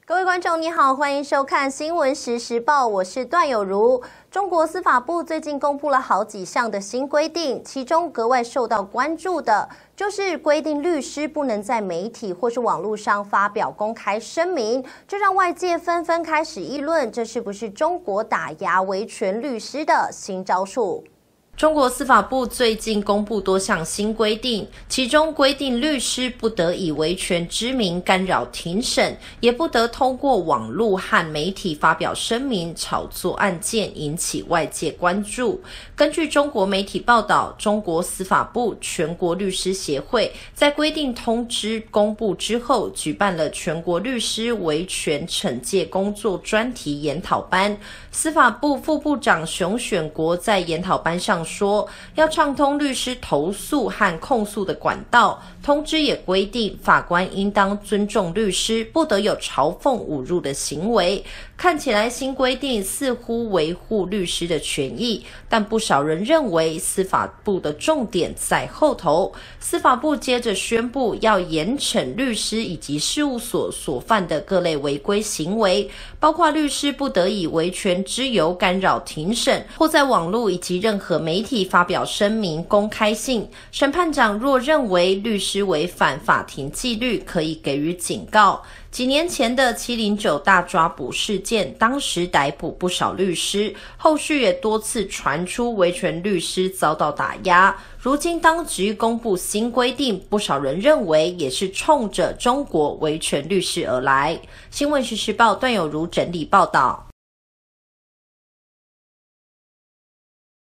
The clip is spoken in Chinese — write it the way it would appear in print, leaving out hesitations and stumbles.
各位观众你好，欢迎收看新闻时时报，我是段有如。中国司法部最近公布了好几项的新规定，其中格外受到关注的就是规定律师不能在媒体或是网络上发表公开声明，这让外界纷纷开始议论，这是不是中国打压维权律师的新招数？ 中国司法部最近公布多项新规定，其中规定律师不得以维权之名干扰庭审，也不得通过网络和媒体发表声明炒作案件，引起外界关注。根据中国媒体报道，中国司法部全国律师协会在规定通知公布之后，举办了全国律师维权惩戒工作专题研讨班。司法部副部长熊选国在研讨班上说，要畅通律师投诉和控诉的管道。通知也规定，法官应当尊重律师，不得有嘲讽侮辱的行为。看起来新规定似乎维护律师的权益，但不少人认为司法部的重点在后头。司法部接着宣布要严惩律师以及事务所所犯的各类违规行为，包括律师不得以维权之由干扰庭审，或在网络以及任何媒体发表声明公开性。审判长若认为律师违反法庭纪律，可以给予警告。几年前的709大抓捕事件，当时逮捕不少律师，后续也多次传出维权律师遭到打压。如今当局公布新规定，不少人认为也是冲着中国维权律师而来。新闻时时报段有如整理报道。